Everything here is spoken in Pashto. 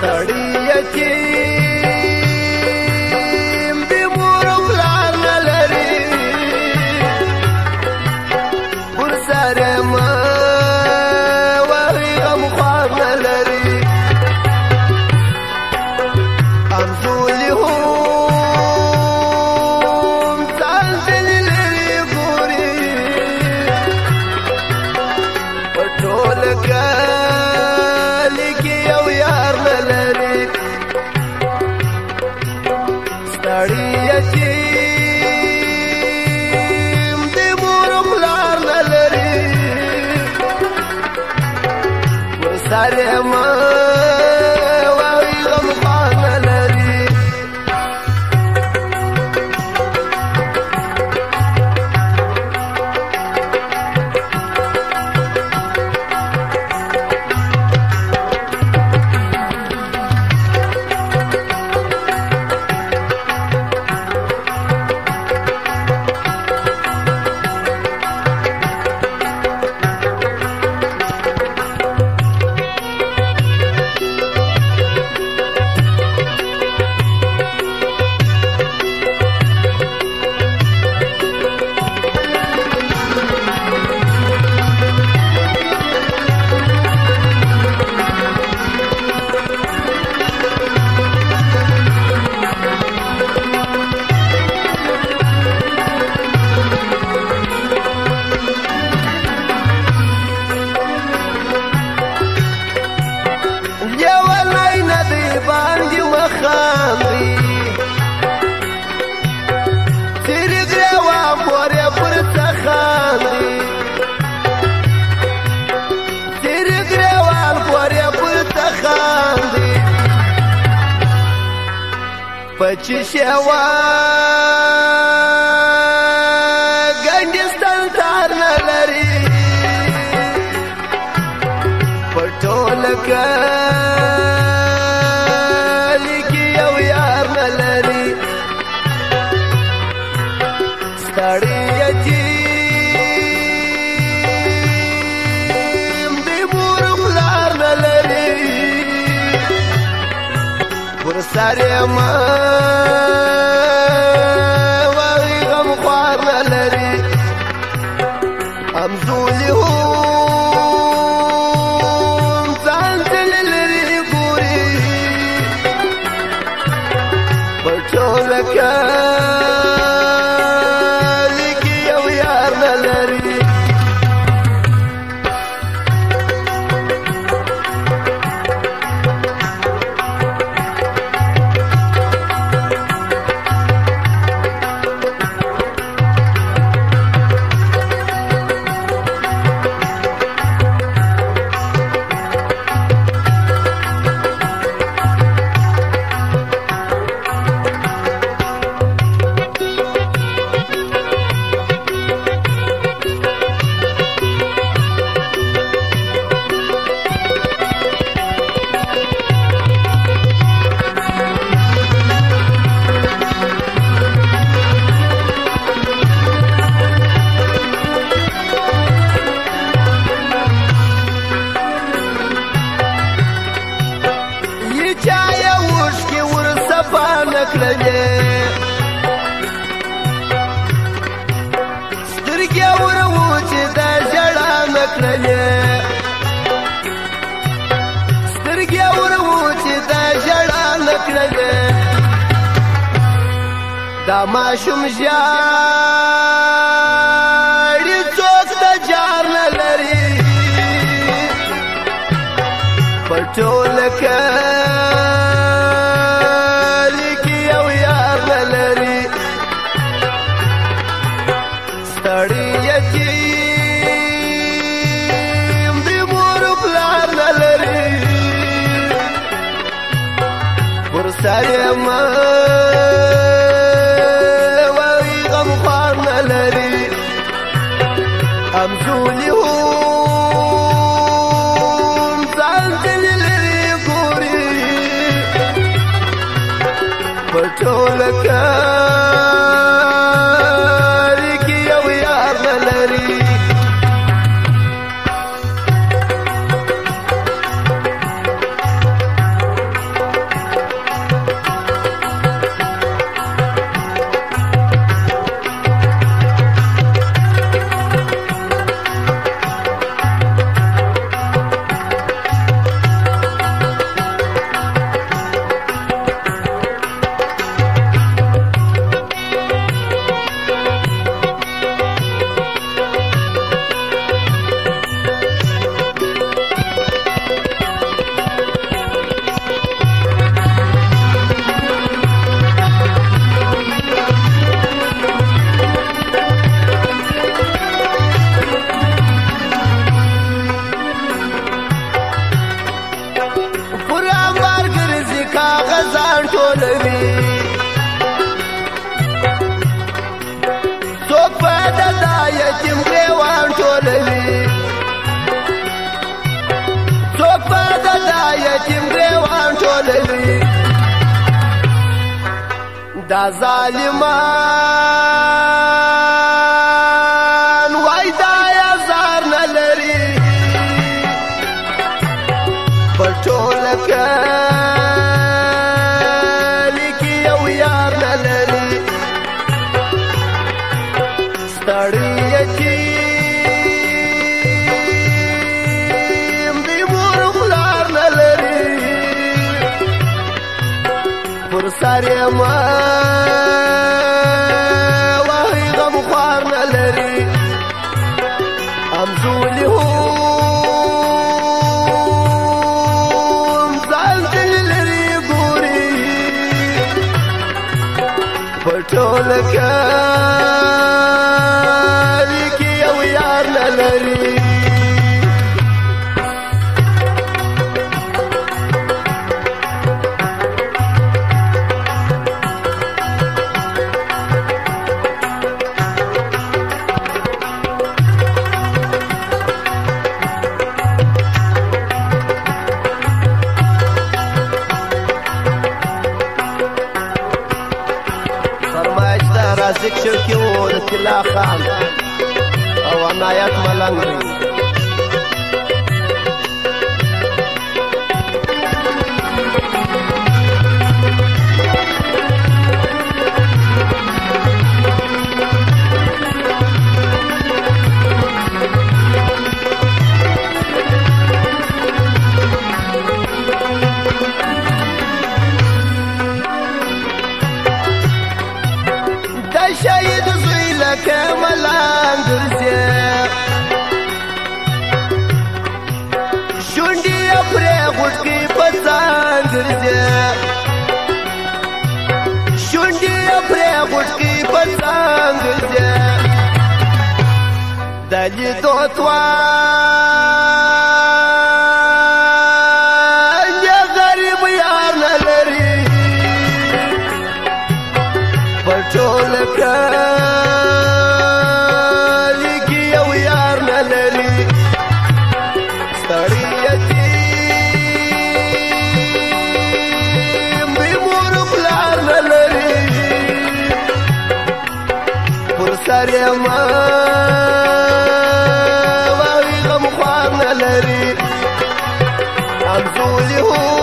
ستړی یتیم د مور او پلار نه لري ورسره مه وهي غمخوار نه لري همزولي هم ځان ځینې لرې ګوري په ټول کلي کې یو یار نه لري ستړی یتیم د مور او پلار نه لري ورسره مه پچی شوا ګنډستان تار نه لري په ټول کلي کې یو یار نه لري ستړی یتیم د مور او پلار نه لري ورسره مه وهي غمخوار نه لري همزولي هم ځان ځینې لرې ګوري په ټوله کلي کې یو یار نه لري سترګې وروچې د ژړا نه کړلې سترګې وروچې د ژړا نه کړلې دا ماشوم ژاړي څوک د جار نه لري په ټول کلي کې یو یار نه لري ستړی یتیم د مور او پلار نه لري ورسره مه وهي غمخوار نه لري همزولي هم ځان ځینې لرې ګوري په ټوله کلي کې یو یار نه لري کاغذان ټولوي څوک به د دا یتیم ګریوان ټولوي څوک به د دا یتیم ګریوان ټولوي دا ظالمان وای دا یزار نه لري په ټوله کلي کې یو یار نه لري ستړی یتیم دی مور پلار نه لري پر سر یې وای غم خوار نه لري همزولي هم ځان ځل لري ګوري په ټوله کلي کې یو یار نه لري رازق شوقي و د طلا خان او عنایت ملنګ دی شهید زوی لکه ملنګ ګرځي شونډې یې پرې غوټکۍ په ځان ګرځي شونډې یې پرې غوټکۍ په ځان ګرځي د لیدو توان یې غریب یار نه لري په ټوله کلي کې یو یار نه لري ستړی یتیم دی مور پلار نه لري پر سر یې وای غم خوار نه لري همزولي